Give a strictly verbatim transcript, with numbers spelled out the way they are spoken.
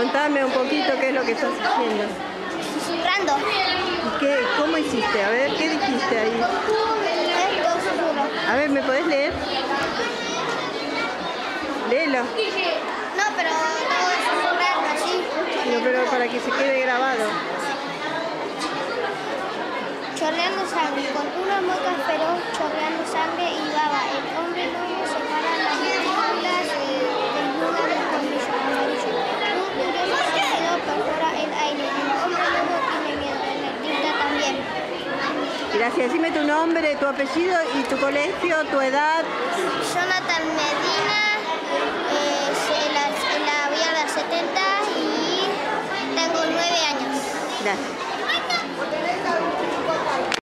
contame un poquito qué es lo que estás haciendo. Susurrando. ¿Y qué, cómo hiciste? A ver, ¿qué dijiste ahí? Esto susurro. A ver, ¿me podés leer? Léelo. No, pero todo es susurrando así. No, pero para que se quede grabado. Chorreando sangre, con una moca feroz chorreando sangre y baba. El hombre lobo separa las mandíbulas desnuda del colmillo amarillo. Un curioso sonido perfora el aire. El hombre lobo tiene miedo, el artista también. Gracias. Decime tu nombre, tu apellido y tu colegio, tu edad. Jonathan Medina, eh, en la, en la Viada setenta y tengo nueve años. Gracias.